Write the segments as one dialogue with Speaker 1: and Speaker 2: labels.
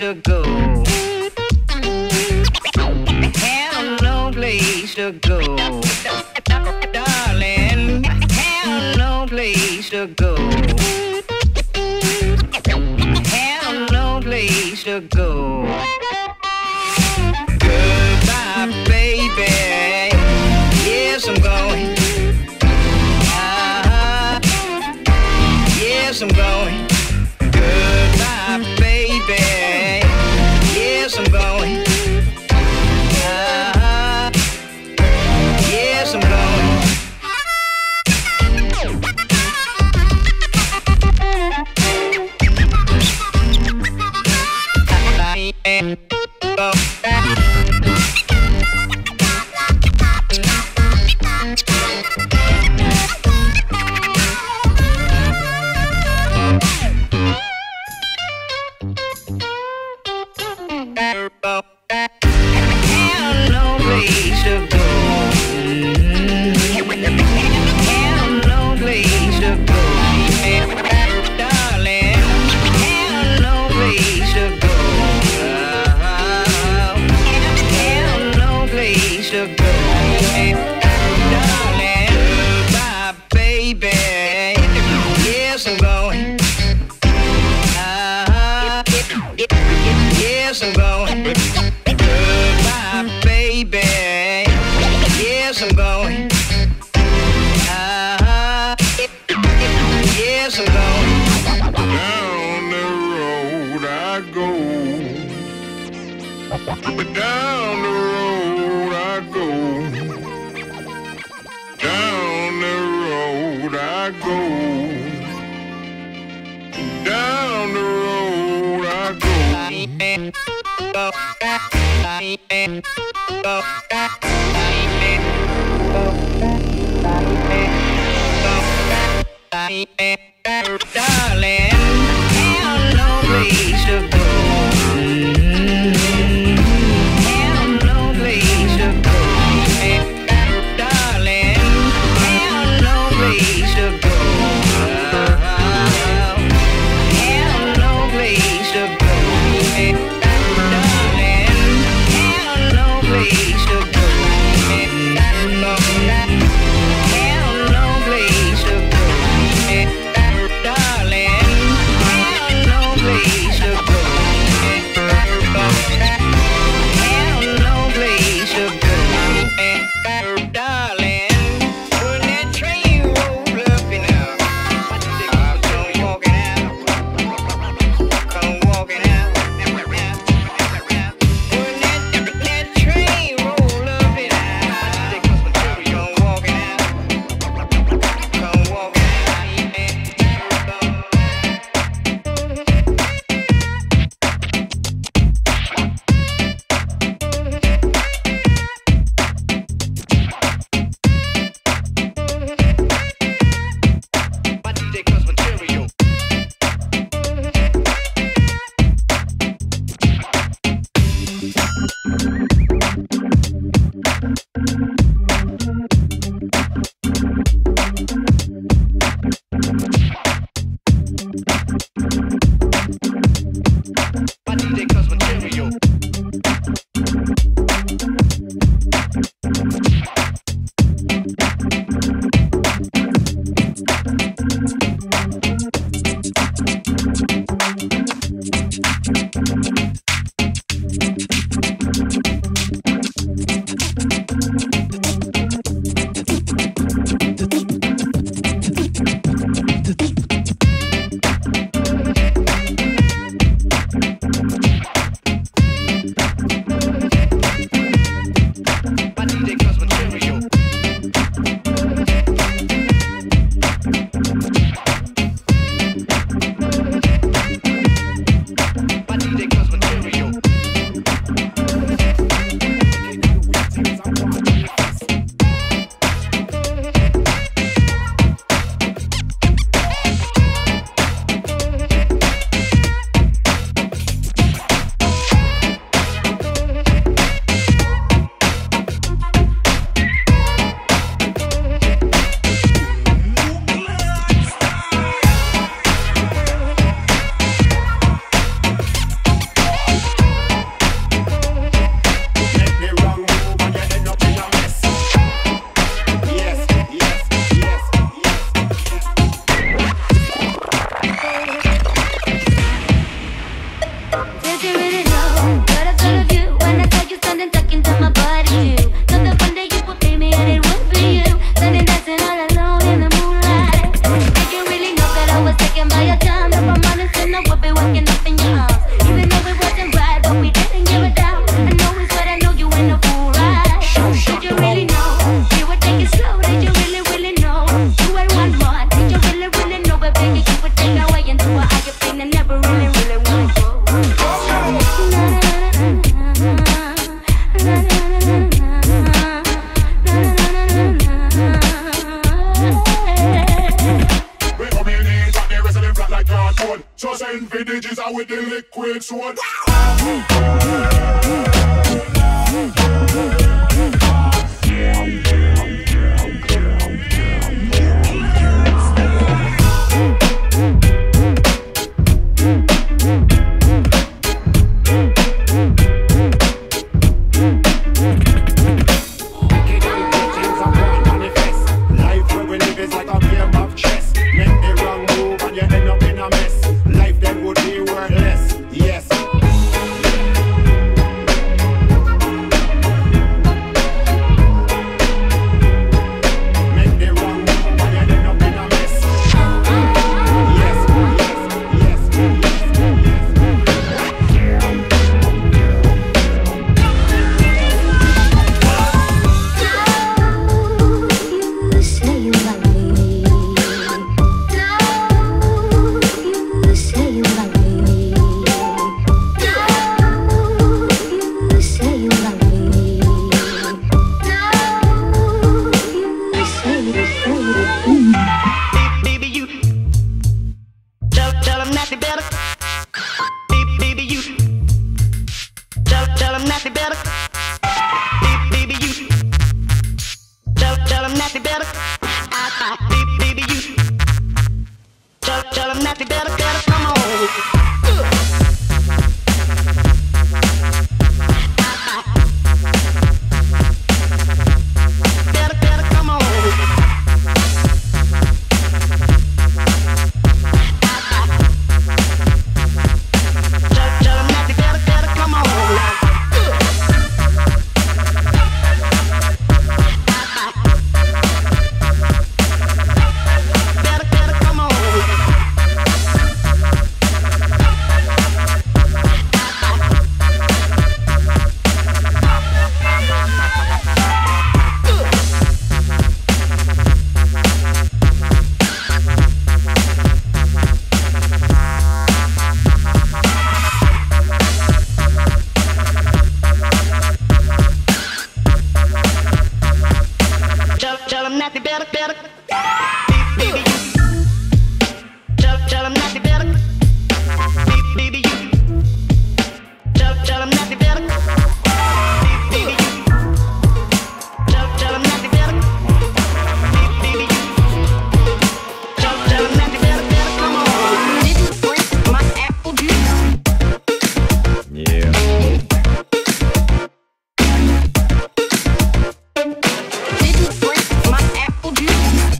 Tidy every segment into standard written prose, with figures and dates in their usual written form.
Speaker 1: to go. Have no place to go. Darling, have no place to go. Have no place to go. Goodbye, baby. Yes, I'm going. Yes, I'm going. Goodbye, baby. Yes, I'm going. Yes, I'm going. Yes, I'm going. Goodbye, baby. Yes, I'm going. Yes, I'm going.
Speaker 2: Down the road I go. Down the road I go. Down the road I go. Down the road I go.
Speaker 1: Darling, have no place to go. Have no place to go. Darling, have no place to go. Have no place to go. Darling, have no place to go.
Speaker 3: want my body too. So the one day you would pay me and it would be you. Standing dancing all alone in the moonlight. Did you really know that I was taken by your charm? If I'm honest, then I would be waking up in your arms. Even though it wasn't right, but we didn't give a damn. I know it's what I know you ain't a fool, right? Did you really know? You would take it slow. Did you really, really know? You ain't one more. Did you really, really know? But baby, you would take away into a higher plane and never really, really want to go.
Speaker 2: So send for digits out with the liquid sword. Life where we live is like a game of chess. Make the wrong move and you end up in a mess. Life then would be worthless, yes. Make the wrong move and you end up in a mess. Yes, yes,
Speaker 3: You say you love me. You say you love me. You say you love me.
Speaker 1: Baby, you tell them that they better. Baby, you tell them that they better. Baby, you tell them that they better. Baby, you tell them that they better. Come on. Better, come on. Tell them that they better, come on. Better, come on. Tell them that they better. Baby, you tell them that they better. Baby, you tell them that they better. Baby, you tell them that they better. Baby, you tell them that they better. Come on.
Speaker 3: Didn't break my apple juice.
Speaker 4: Yeah.
Speaker 3: Didn't break my apple juice.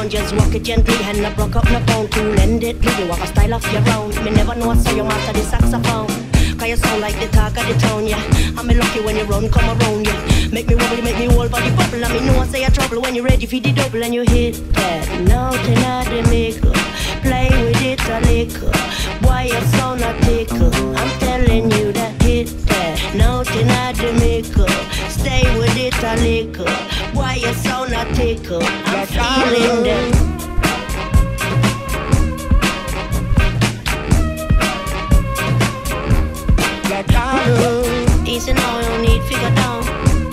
Speaker 1: down, just walk it gently. And I broke up my bone, cool and deadly. You have a style of your own. Me never know I saw you master the saxophone. Cause you sound like the talk of the town, yeah. I'm lucky when you run, come around, yeah. Make me wobbly, make me whole body bubble. I mean, no one say a trouble when you're ready for the double. And you hit that note and the makeup. Play with it a little. Why you sound a tickle? I'm telling you that hit that note and the makeup. Stay with it a little. Why you sound a tickle? I'm feeling them. Easy now, you don't need figure down.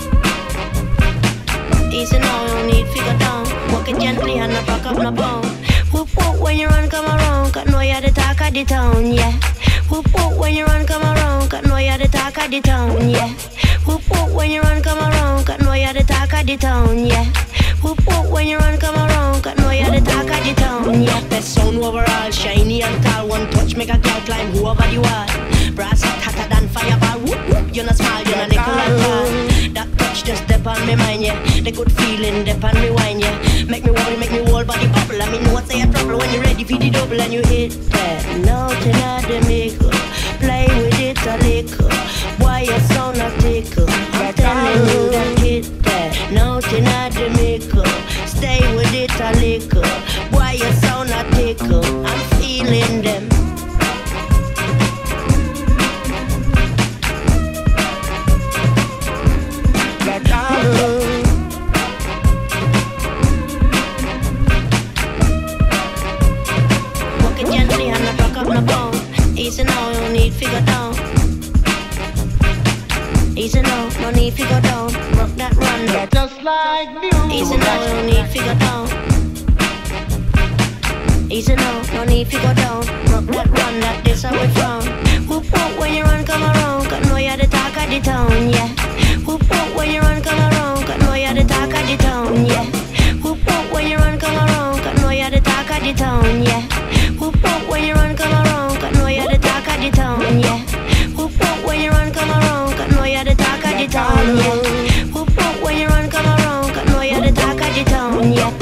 Speaker 1: Easy now, you don't need figure down. Walk it gently and I back up no bone. Whoop whoop when you run, come around. Cause know you're the talk of the town, yeah. Whoop whoop when you run, come around. Cause know you're the talk of the town, yeah. Whoop whoop when you run, come around. Cause know you're the talk of the town, yeah. Whoop whoop when you run, come around. Cause know you're the talk of the town, yeah. Best sound overall, shiny and tall. One touch make a girl climb over the wall. Brass hot, hotter than fireball. Whoop whoop, you're not small, you're not little and tall. That touch just step on me mind, yeah. The good feeling, step on me wine, yeah. Make me worry, make me whole body bubble. I mean, what's say a trouble when you're ready for the double and you hit that note and the makeup. Play with it a little. Why you sound a tickle? I'm telling you that hit that note and the makeup. Stay with it a little. Why you sound a tickle? I'm feeling them. Walk it gently and I back up no bone. Easy now, you don't need figure down. Easy now, no need figure down. Rock that run.
Speaker 2: Just like music.
Speaker 1: Easy now, you don't need figure down. Easy now, no need figure down. Rock that run, that this how we from. Whoop whoop when you run, come around. Cause know you're the talk of the town, yeah. Whoop whoop when you run, come around. Cause know you're the talk of the town, yeah. Whoop whoop when you run, come around. Cause know you're the talk of the town, yeah. Whoop whoop when you run, come around. Cause know you're the talk of the town, yeah. Whoop whoop when you run, come around. Cause know you're the talk of the town, yeah. Whoop whoop when you run, come around. Cause know you're the talk of the town, yeah.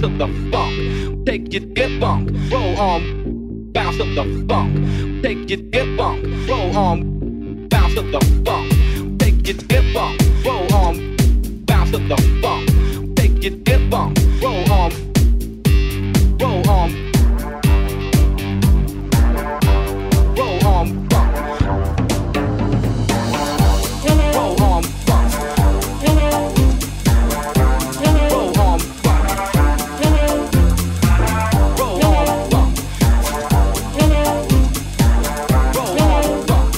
Speaker 5: bounce of the funk. Take your dip funk, roll on, bounce of the funk. Take your dip funk, roll on, bounce of the funk. Take your dip funk, roll on, bounce of the funk. Take your dip funk, roll on, roll on, roll on funk, roll on funk, roll on funk, roll on funk, roll on funk.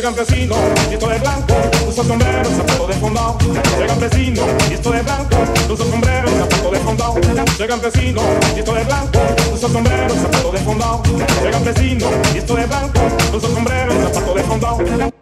Speaker 2: campesino, visto de blanco, usa sombrero, zapato de fondao. Llega campesino, visto de blanco, usa sombrero, zapato de fondao. Llega campesino, visto de blanco, usa sombrero, zapato de fondao. Llega campesino, visto de blanco, usa sombrero, zapato de fondao.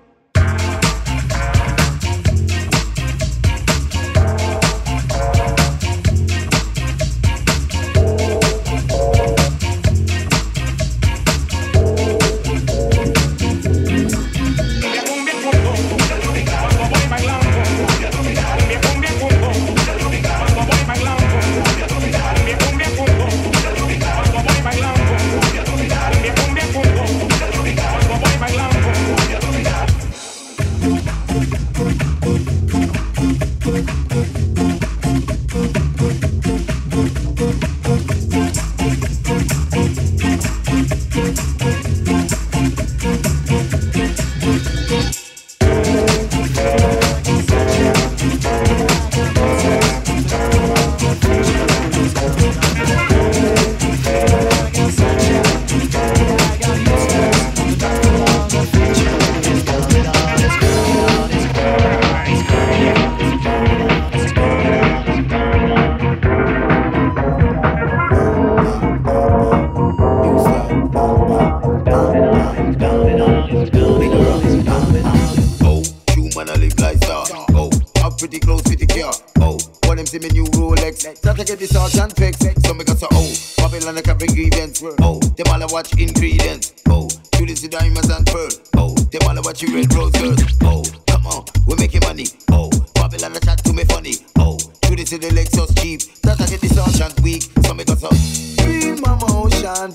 Speaker 6: Watch ingredients, oh, you this the diamonds and pearl, oh, they wanna watch you red rose girl, oh, come on, we're making money, oh, Babylon the chat to me funny, oh, you this the Lexus cheap, that I get this all chant weak, so me got some. Feel my motion,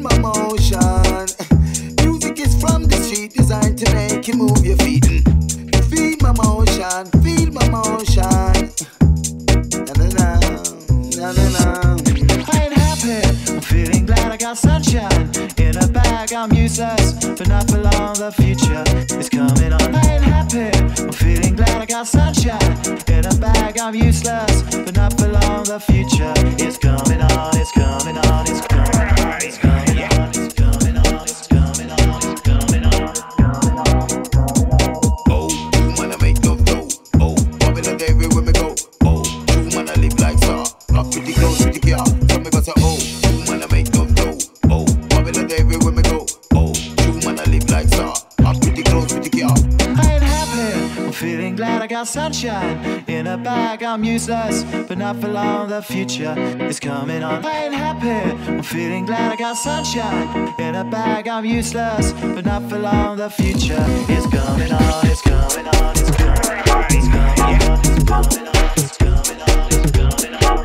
Speaker 6: music is from the street, designed to make you move your feet, feel my motion, na na na. I ain't happy, I'm feeling glad I got sunshine in a bag. I'm useless, but not for long. The future is coming on. I ain't happy, I'm feeling glad I got sunshine in a bag. I'm useless, but not for long. The future is coming on. It's coming on. It's coming on. It's coming on. It's coming on. It's coming on. It's coming on. Oh, you wanna make no dough? Oh, Babylon everywhere we go. Oh, you wanna live like Saw? Up pretty close with the car. Tell me what's a oh. You wanna make no dough? Oh, Babylon everywhere we go. Oh, you wanna live like Saw? Up pretty close with the car. I ain't happy, I'm feeling glad I got sunshine in a bag. I'm useless, but not for long. The future is coming on. I ain't happy, I'm feeling glad I got sunshine in a bag. I'm useless, but not for long. The future is coming on. It's coming on. It's coming on. It's coming on. It's coming on. It's coming on. It's coming on.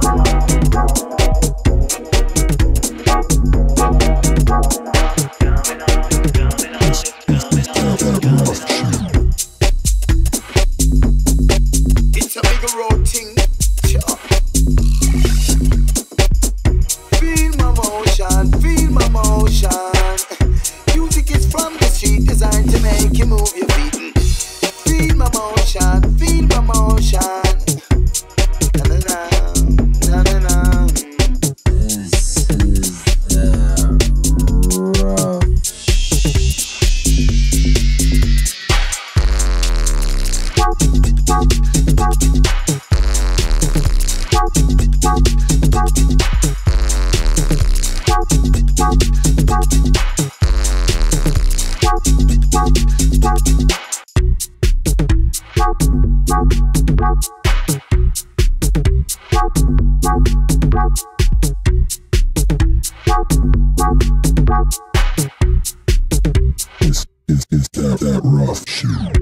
Speaker 6: It's a big road thing. Feel my motion, feel my motion. Music is from the street, designed to make you move your feet. Feel my motion, feel my motion. Na na na, na na na. This is the road. Is that rough shit?